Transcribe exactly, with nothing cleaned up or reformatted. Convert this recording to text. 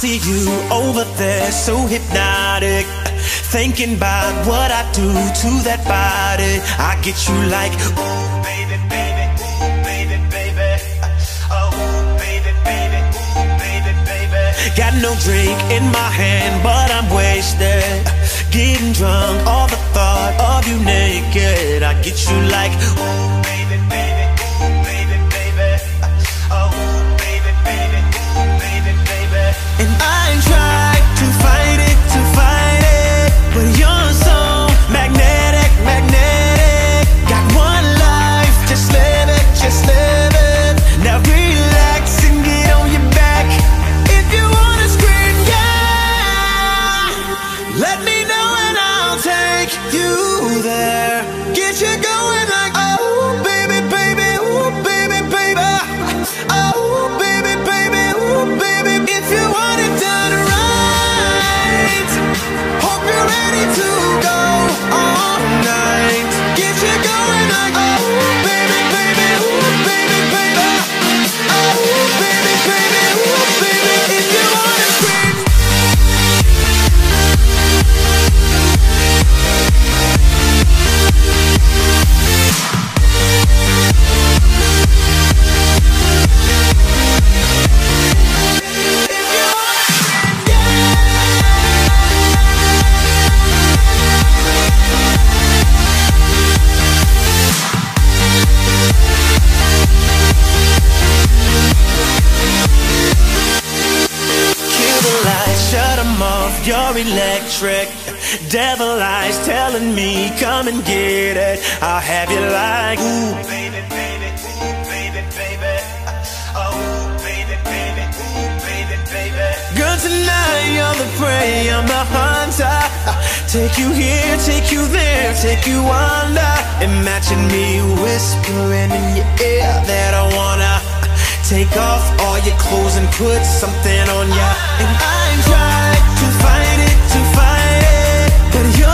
see you over there, so hypnotic, thinking about what I do to that body. I get you like, ooh, baby, baby, ooh, baby, baby. Oh, baby, baby, ooh, baby, baby. Got no drink in my hand, but I'm wasted, getting drunk, all the thought of you naked. I get you like, ooh, baby, baby, ooh, baby, baby. Oh, baby, baby, ooh, baby, baby. And I tried to fight it, to fight it, but you're so magnetic, magnetic. Got one life, just live it, just live it. Now relax and get on your back. If you wanna scream, yeah, let me know and I'll take you there. Get you going like, oh, baby, baby, ooh, baby, baby. Oh, baby, baby, ooh, baby. If you want it done right, hope you're ready to go all night. Get you going like, oh, baby, baby, ooh, baby, baby. Oh, baby, baby, ooh, baby. If you wanna scream. You're electric, devil eyes telling me come and get it. I'll have you like, ooh, baby, baby, ooh, baby, baby. Oh, baby, baby, ooh, baby, baby. Girl, tonight you're the prey, I'm the hunter. Take you here, take you there, take you under. Imagine me whispering in your ear that I wanna take off all your clothes and put something on ya. And I tried to fight it, to fight it, but you're